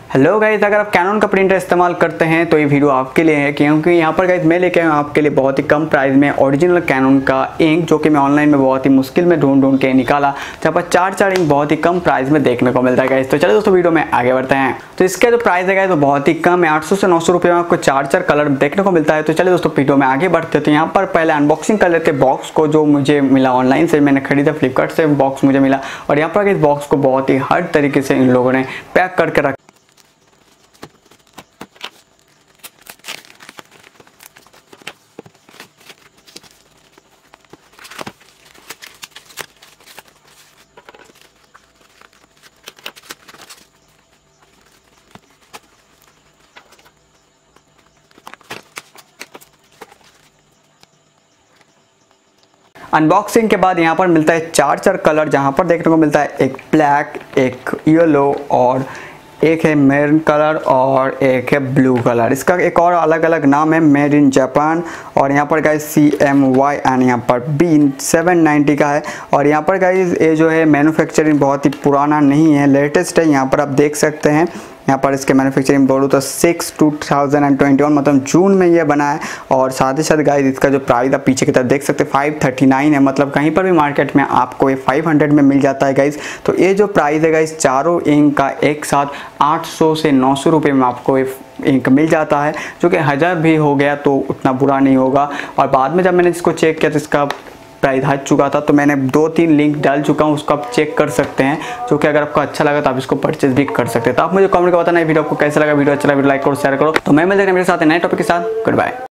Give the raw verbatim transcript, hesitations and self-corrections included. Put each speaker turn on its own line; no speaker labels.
Hello guys, अगर आप cannon का प्रिंटर इस्तेमाल करते हैं तो ये वीडियो आपके लिए है, क्योंकि यहाँ पर गाइस मैं लेके आया हूँ आपके लिए बहुत ही कम प्राइस में ओरिजिनल कैनन का इंक, जो कि मैं ऑनलाइन में बहुत ही मुश्किल में ढूंढ ढूंढ के निकाला, जहाँ पर चार चार इंक बहुत ही कम प्राइस में देखने को मिलता है गाइस। तो चलो दोस्तों वीडियो में आगे बढ़ते हैं। तो इसका जो प्राइस है गाइस वो बहुत ही कम है, आठ सौ से नौ सौ रुपये में आपको चार चार कलर देखने को मिलता है। तो चलिए दोस्तों वीडियो में आगे बढ़ते हैं। तो यहाँ पर पहले अनबॉक्सिंग कर लेते बॉक्स को, जो मुझे मिला ऑनलाइन से, मैंने खरीदा फ्लिपकार्ट से बॉक्स मुझे मिला। और यहाँ पर इस बॉक्स को बहुत ही हर तरीके से इन लोगों ने पैक करके रखा। अनबॉक्सिंग के बाद यहाँ पर मिलता है चार चार कलर, जहाँ पर देखने को मिलता है एक ब्लैक, एक येलो और एक है मैरून कलर और एक है ब्लू कलर। इसका एक और अलग अलग नाम है, मेड इन जापान। और यहाँ पर guys C M Y N यहाँ पर बी सेवन नाइन्टी का है। और यहाँ पर गाइस ये जो है मैन्युफैक्चरिंग बहुत ही पुराना नहीं है, लेटेस्ट है। यहाँ पर आप देख सकते हैं, यहाँ पर इसके मैन्युफैक्चरिंग बोलूँ तो six two thousand twenty one मतलब जून में ये बना है। और साथ ही साथ गाइस इसका जो प्राइस आप पीछे की तरफ देख सकते हैं फाइव थर्टी नाइन है, मतलब कहीं पर भी मार्केट में आपको ये फाइव हंड्रेड में मिल जाता है गाइस। तो ये जो प्राइस है गाइस चारों इंक का एक साथ आठ सौ से नौ सौ रुपये में आपको ये इंक मिल जाता है, जो कि हज़ार भी हो गया तो उतना बुरा नहीं होगा। और बाद में जब मैंने इसको चेक किया तो इसका प्राइस हट चुका था, तो मैंने दो तीन लिंक डाल चुका हूँ, उसको आप चेक कर सकते हैं। जो कि अगर आपको अच्छा लगा तो आप इसको परचेज भी कर सकते हैं। तो आप मुझे कमेंट कर बताना वीडियो आपको कैसा लगा। वीडियो अच्छा लगा वीडियो लाइक करो, शेयर करो। तो मैं मिलते हैं मेरे साथ नए टॉपिक के साथ। Good bye.